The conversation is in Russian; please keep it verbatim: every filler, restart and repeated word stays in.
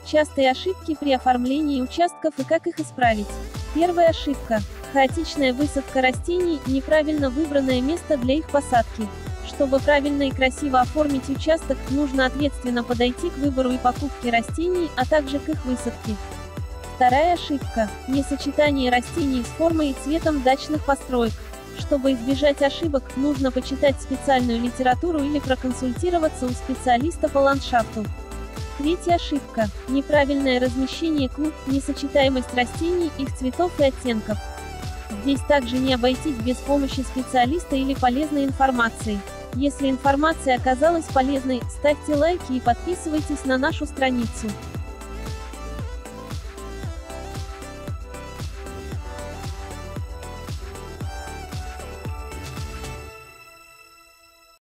Частые ошибки при оформлении участков и как их исправить. Первая ошибка. Хаотичная высадка растений, неправильно выбранное место для их посадки. Чтобы правильно и красиво оформить участок, нужно ответственно подойти к выбору и покупке растений, а также к их высадке. Вторая ошибка. Несочетание растений с формой и цветом дачных построек. Чтобы избежать ошибок, нужно почитать специальную литературу или проконсультироваться у специалиста по ландшафту. Третья ошибка. Неправильное размещение клумб, несочетаемость растений, их цветов и оттенков. Здесь также не обойтись без помощи специалиста или полезной информации. Если информация оказалась полезной, ставьте лайки и подписывайтесь на нашу страницу.